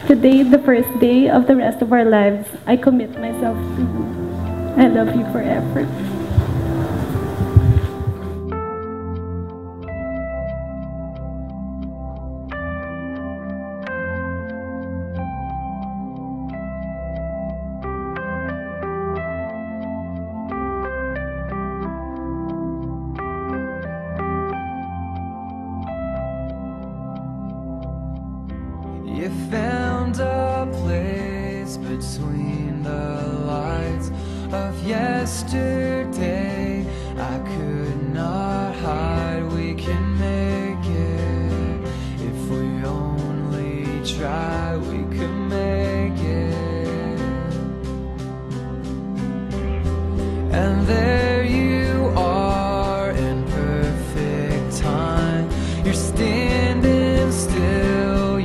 Today, the first day of the rest of our lives, I commit myself to you. I love you forever. You found a place between the lights of yesterday. I could not hide, we can make it. If we only try, we could make it. And there you are in perfect time. You're standing still,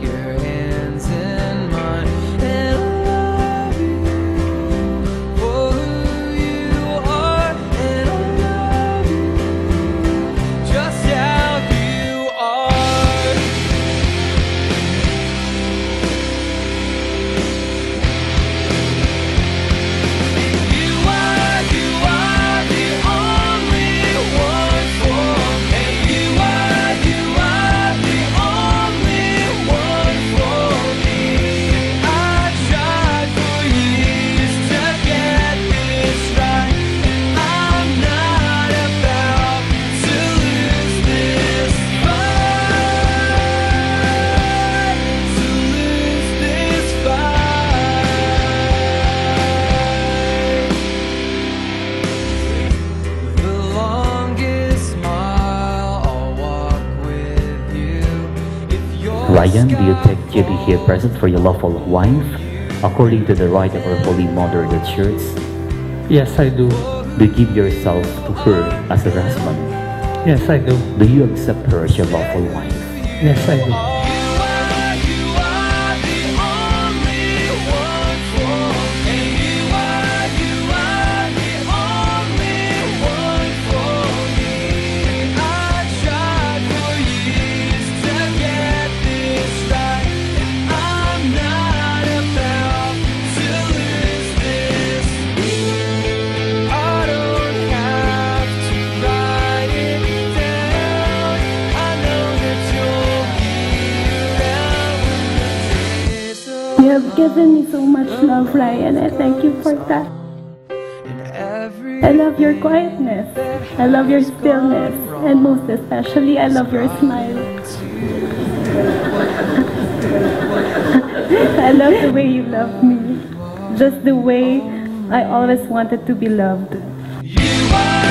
Ryan, do you take Jedi here present for your lawful wife, according to the rite of our Holy Mother, the Church? Yes, I do. Do you give yourself to her as a husband? Yes, I do. Do you accept her as your lawful wife? Yes, I do. You have given me so much love, Ryan. I thank you for that. I love your quietness. I love your stillness. And most especially, I love your smile. I love the way you love me. Just the way I always wanted to be loved.